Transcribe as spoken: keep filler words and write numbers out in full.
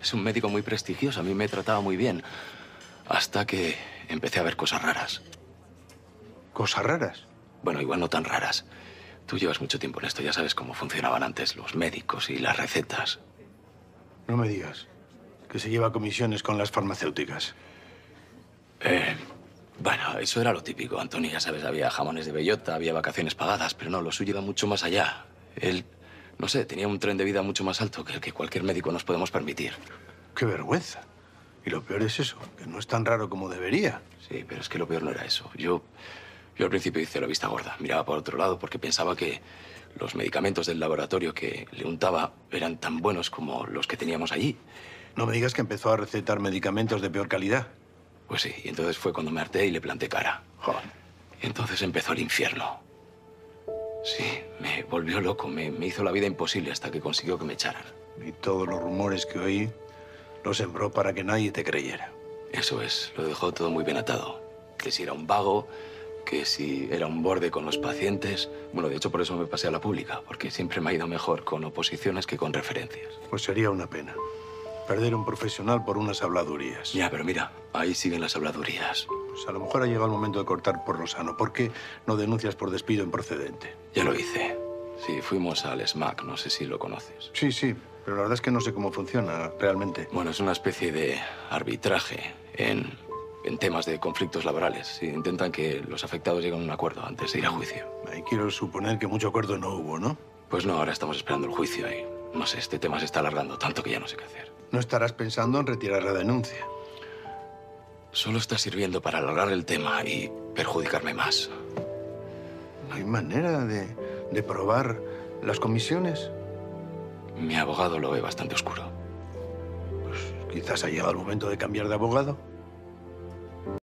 Es un médico muy prestigioso, a mí me trataba muy bien. Hasta que empecé a ver cosas raras. ¿Cosas raras? Bueno, igual no tan raras. Tú llevas mucho tiempo en esto, ya sabes cómo funcionaban antes los médicos y las recetas. No me digas que se lleva comisiones con las farmacéuticas. Eh, bueno, eso era lo típico, Antonio, ya sabes, había jamones de bellota, había vacaciones pagadas, pero no, lo suyo iba mucho más allá. Él, no sé, tenía un tren de vida mucho más alto que el que cualquier médico nos podemos permitir. ¡Qué vergüenza! Y lo peor es eso, que no es tan raro como debería. Sí, pero es que lo peor no era eso. Yo, yo al principio hice la vista gorda, miraba por otro lado porque pensaba que los medicamentos del laboratorio que le untaba eran tan buenos como los que teníamos allí. No me digas que empezó a recetar medicamentos de peor calidad. Pues sí, y entonces fue cuando me harté y le planté cara. Joder. Y entonces empezó el infierno. Sí, me volvió loco, me, me hizo la vida imposible hasta que consiguió que me echaran. Y todos los rumores que oí los sembró para que nadie te creyera. Eso es, lo dejó todo muy bien atado. Que si era un vago, que si era un borde con los pacientes. Bueno, de hecho, por eso me pasé a la pública, porque siempre me ha ido mejor con oposiciones que con referencias. Pues sería una pena. Perder un profesional por unas habladurías. Ya, pero mira, ahí siguen las habladurías. Pues a lo mejor ha llegado el momento de cortar por lo sano. ¿Por qué no denuncias por despido improcedente? Ya lo hice. Sí, fuimos al S M A C, no sé si lo conoces. Sí, sí, pero la verdad es que no sé cómo funciona realmente. Bueno, es una especie de arbitraje en, en temas de conflictos laborales. Sí, intentan que los afectados lleguen a un acuerdo antes de ir a juicio. Ahí quiero suponer que mucho acuerdo no hubo, ¿no? Pues no, ahora estamos esperando el juicio y no sé, este tema se está alargando tanto que ya no sé qué hacer. No estarás pensando en retirar la denuncia. Solo está sirviendo para alargar el tema y perjudicarme más. ¿No hay manera de, de probar las comisiones? Mi abogado lo ve bastante oscuro. Pues quizás ha llegado el momento de cambiar de abogado.